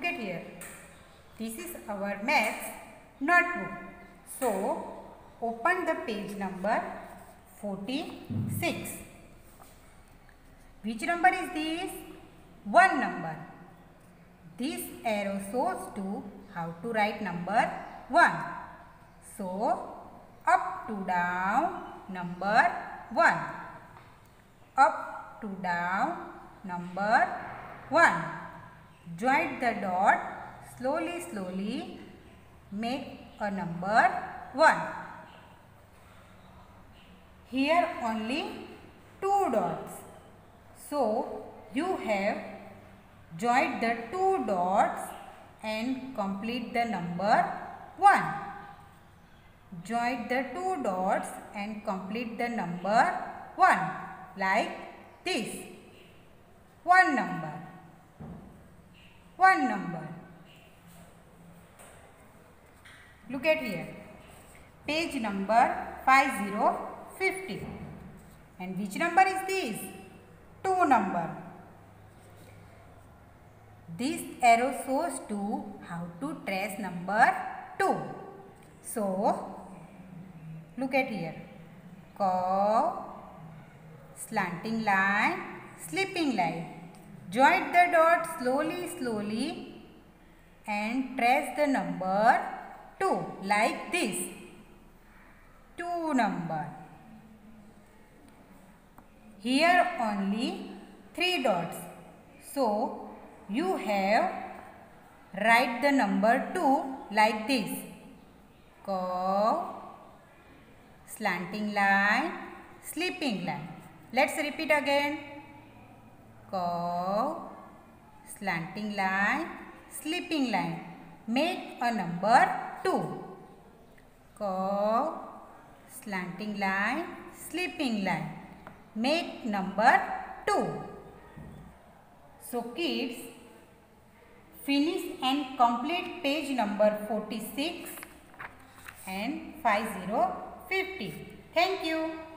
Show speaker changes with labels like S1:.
S1: Look at here. This is our maths notebook. So, open the page number 46. Which number is this? 1 number. This arrow shows to how to write number 1. So, up to down number 1. Up to down number 1. Join the dot slowly, make a number 1. Here only 2 dots. So, you have joined the 2 dots and complete the number 1. Join the 2 dots and complete the number 1 like this. 1 number. 1 number. Look at here. Page number 5050. And which number is this? 2 number. This arrow shows to how to trace number 2. So, look at here. Curve, slanting line, slipping line. Join the dot slowly and trace the number 2 like this. 2 number. Here only 3 dots. So, you have write the number 2 like this. Curve, slanting line, slipping line. Let's repeat again. Curve, slanting line, slipping line. Make a number 2. Curve, slanting line, slipping line. Make number 2. So kids, finish and complete page number 46 and 5050. Thank you.